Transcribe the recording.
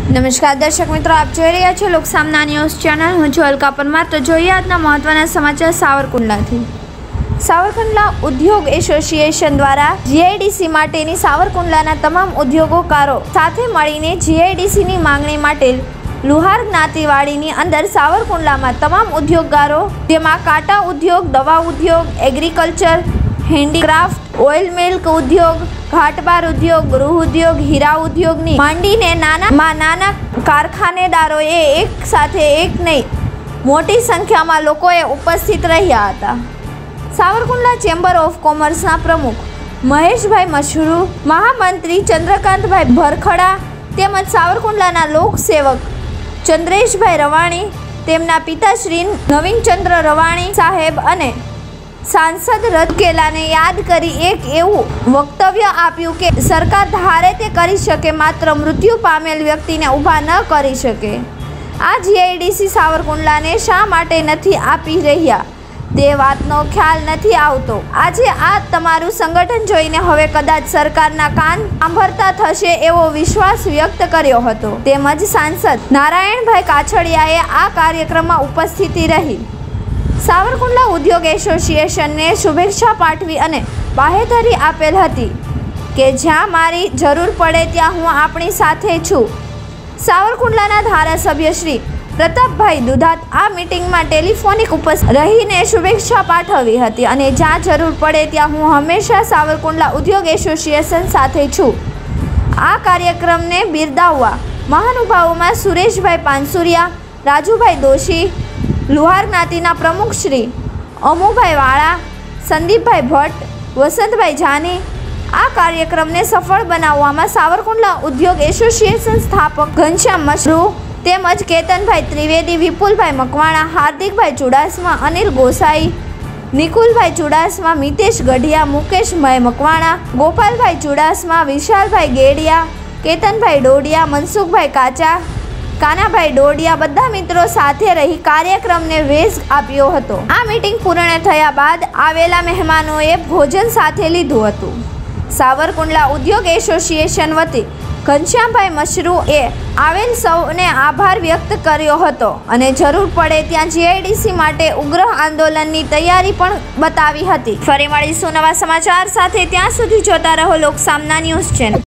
નમસ્કાર દર્શક મિત્રો, આપ જોઈ રહ્યા છો લોકસામના ન્યૂઝ ચેનલ। હું છું અલકા પરમાર। તો જોઈએ આજના મહત્વના સમાચાર સાવરકુંડલાથી। સાવરકુંડલા ઉદ્યોગ એસોસિએશન દ્વારા જીઆઈડીસી માટેની સાવરકુંડલાના તમામ ઉદ્યોગકારો સાથે મળીને જીઆઈડીસીની માંગણી માટે લુહાર જ્ઞાતિવાડીની અંદર સાવરકુંડલામાં તમામ ઉદ્યોગકારો જેમાં કાંટા ઉદ્યોગ, દવા ઉદ્યોગ, એગ્રીકલ્ચર, હેન્ડીક્રાફ્ટ, ઓઇલ મિલ્ક ઉદ્યોગ, ઘાટબાર ઉદ્યોગ, ગૃહ ઉદ્યોગ, હીરા ઉદ્યોગની માંડીને નાના કારખાનેદારોએ એક સાથે એક નહીં મોટી સંખ્યામાં લોકોએ ઉપસ્થિત રહ્યા હતા। સાવરકુંડલા ચેમ્બર ઓફ કોમર્સના પ્રમુખ મહેશભાઈ મશરૂ, મહામંત્રી ચંદ્રકાંતભાઈ ભરખડા તેમજ સાવરકુંડલાના લોકસેવક ચંદ્રેશભાઈ રવાણી, તેમના પિતાશ્રી નવીનચંદ્ર રવાણી સાહેબ અને सांसद रतकेलाने याद करी एक एवं वक्तव्य आप्યું કે सरकार धारे ते करी शके, मात्र मृत्यु पामेल व्यक्तिने ऊभा न करी शके। आ जीआईडीसी सावरकुंडलाने शा माटे नथी आपी रह्या ते वातनो ख्याल नथी आवतो। आजे आ तमारुं संगठन जोईने हवे कदाच सरकारना कान सांभळता थशे एवो विश्वास व्यक्त कर्यो हतो। तेमज सांसद नारायणभाई काछड़ियाए आ कार्यक्रममां उपस्थिति रही। सावरकुंडला उद्योग एसोसिएशन ने शुभेच्छा पाठवी अने बाहेधरी आपेल हती के ज्यां मारी जरूर पड़े त्यां हूँ आपणी साथे छूं। सावरकुंडलाना धारासभ्य श्री प्रतापभाई दुधात आ मीटिंग में टेलिफोनिक उपस्थित रहीने शुभेच्छा पाठवी हती अने ज्यां जरूर पड़े त्यां हूँ हमेशा सावरकुंडला उद्योग एसोसिएशन साथे छूं। आ कार्यक्रम ने बिरदाववा महानुभावों सुरेशभाई पानसुरिया, राजूभाई दोशी, लुहार ज्ञातिना प्रमुख श्री अमुभाई वाला, संदीपभाई भट्ट, वसंतभाई जानी आ कार्यक्रम ने सफल बनाववामां सावरकुंडला उद्योग एसोसिएशन स्थापक घनश्याम मशरू तेमज केतनभाई त्रिवेदी, विपुलभाई मकवाणा, हार्दिकभाई चुडासमा, अनिल गोसाई, निकुलभाई चुडासमा, मितेश गढ़िया, मुकेशभाई मकवाणा, गोपालभाई चुडासमा, विशालभाई गेडिया, केतनभाई डोडिया, मनसुखभाई काचा, कानाभाई डोडिया बधा मित्रों साथे रही कार्यक्रम ने वेग आप्यो हतो। आ मीटिंग पूर्ण थया बाद आवेला मेहमानोए भोजन साथे लीधुं हतुं। सावरकुंडला उद्योग एसोसिएशन वती घनश्यामभाई मशरूए आवेल सौने आभार व्यक्त कर्यो हतो अने जरूर पड़े त्यां जीआईडीसी माटे उग्र आंदोलननी तैयारी पण बतावी हती। फरी मळीशुं नवा समाचार साथे, त्यां सुधी जोता रहो लोकसामना न्यूज चेनल।